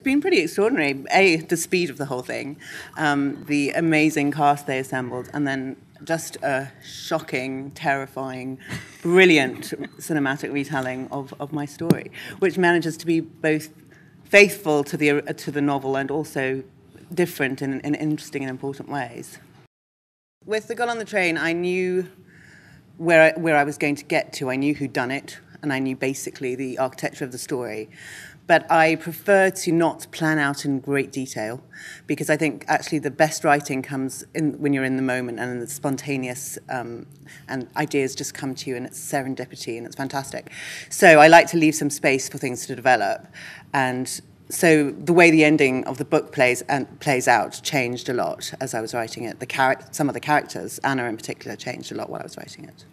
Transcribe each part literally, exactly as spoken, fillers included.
It's been pretty extraordinary. A, the speed of the whole thing, um, the amazing cast they assembled, and then just a shocking, terrifying, brilliant cinematic retelling of, of my story, which manages to be both faithful to the to the novel and also different in, in interesting and important ways. With The Girl on the Train, I knew where I, where I was going to get to. I knew who'd done it, and I knew basically the architecture of the story. But I prefer to not plan out in great detail, because I think actually the best writing comes in when you're in the moment, and it's spontaneous, um, and ideas just come to you, and it's serendipity, and it's fantastic. So I like to leave some space for things to develop, and so the way the ending of the book plays and plays out changed a lot as I was writing it. The char- some of the characters, Anna in particular, changed a lot while I was writing it.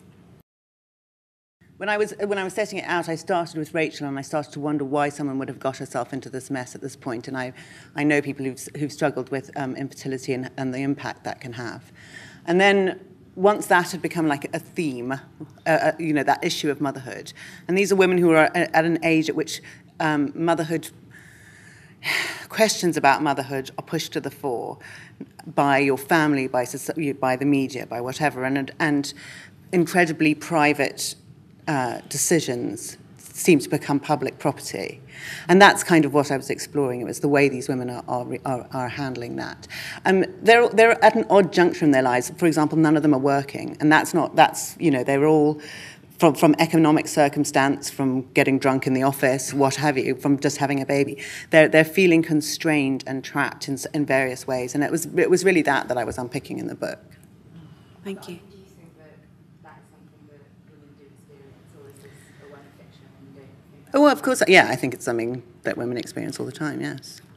When I was when I was setting it out, I started with Rachel, and I started to wonder why someone would have got herself into this mess at this point. And I, I know people who've who've struggled with um, infertility and, and the impact that can have. And then once that had become like a theme, uh, uh, you know, that issue of motherhood. And these are women who are at an age at which um, motherhood, questions about motherhood are pushed to the fore by your family, by by the media, by whatever, and and incredibly private Uh, decisions seem to become public property. And that's kind of what I was exploring. It was the way these women are, are, are, are handling that. Um, they're, they're at an odd juncture in their lives. For example, none of them are working. And that's not, that's, you know, they're all from, from economic circumstance, from getting drunk in the office, what have you, from just having a baby. They're, they're feeling constrained and trapped in, in various ways. And it was, it was really that that I was unpicking in the book. Thank you. Oh, well, of course, yeah, I think it's something that women experience all the time, yes.